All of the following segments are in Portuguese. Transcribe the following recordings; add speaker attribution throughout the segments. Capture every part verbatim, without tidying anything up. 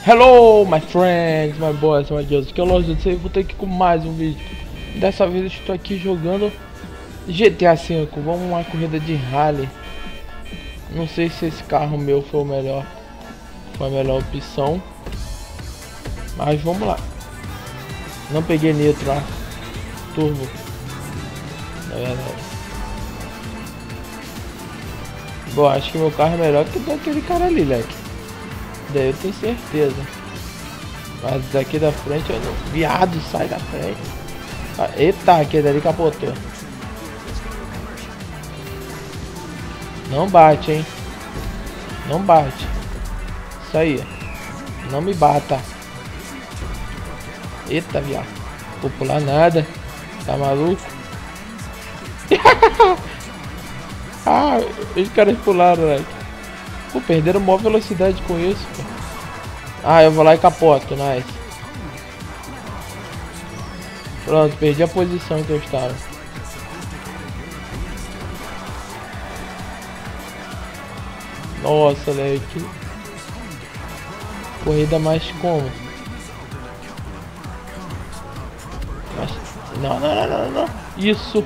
Speaker 1: Hello, my friends, my boys, my girls. Que é o Lorde do vou ter aqui com mais um vídeo. Dessa vez eu estou aqui jogando G T A cinco. Vamos uma corrida de rally. Não sei se esse carro meu foi o melhor, foi a melhor opção, mas vamos lá. Não peguei nitro lá, turbo, na verdade. Bom, acho que meu carro é melhor que daquele cara ali, leque. Daí eu tenho certeza. Mas daqui da frente, eu não... Viado, sai da frente. Ah, eita, aquele ali capotou. Não bate, hein. Não bate. Isso aí. Não me bata. Eita, viado. Vou pular nada. Tá maluco? Ah, os caras pularam, né? Pô, perderam maior velocidade com isso, pô. Ah, eu vou lá e capoto, nice. Pronto, perdi a posição que eu estava. Nossa, leque. Corrida mais como? Mas... Não, não, não, não, não. Isso.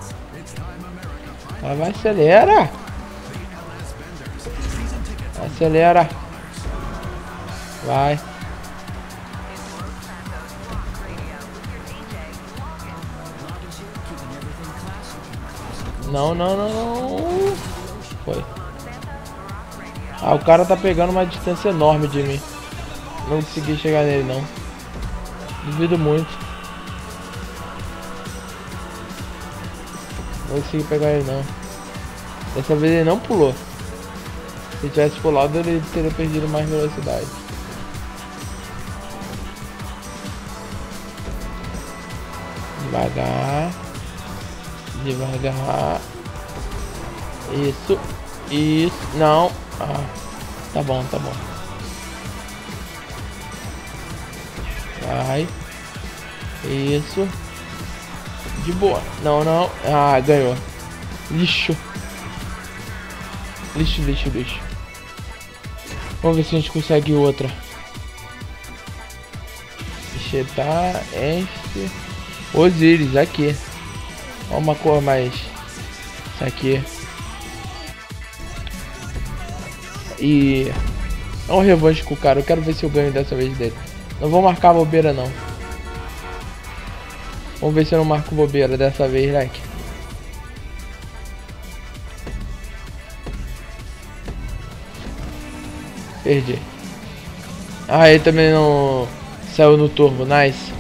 Speaker 1: Vai, vai, acelera. Acelera. Vai. Não, não, não, não. Foi. Ah, o cara tá pegando uma distância enorme de mim. Não consegui chegar nele, não. Duvido muito. Não consegui pegar ele, não. Dessa vez ele não pulou. Se ele tivesse pulado, ele teria perdido mais velocidade. Devagar. Devagar. Isso. Isso. Não. Ah. Tá bom, tá bom. Vai. Isso. De boa. Não, não. Ah, ganhou. Lixo. Lixo, lixo, lixo. Vamos ver se a gente consegue outra. Enxetar, este. Osiris, aqui. Olha uma cor mais. Isso aqui. E. É um revanche com o cara. Eu quero ver se eu ganho dessa vez dele. Não vou marcar bobeira, não. Vamos ver se eu não marco bobeira dessa vez, like. Perdi. Ah, ele também não saiu no turbo, nice.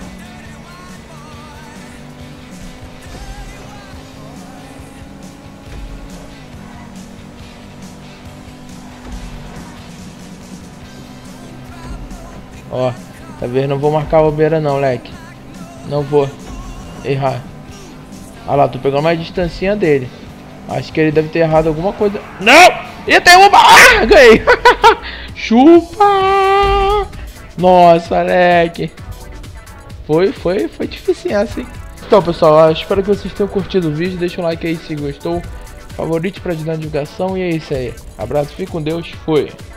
Speaker 1: Ó, tá vendo? Não vou marcar bobeira não, leque. Não vou errar. Olha lá, tô pegando mais distancinha dele. Acho que ele deve ter errado alguma coisa. Não! E tem uma... Ah, ganhei! Chupa! Nossa, leque. Foi, foi, foi difícil assim. Então, pessoal, eu espero que vocês tenham curtido o vídeo. Deixa um like aí se gostou. Favorite pra ajudar na divulgação. E é isso aí. Abraço, fique com Deus. Fui.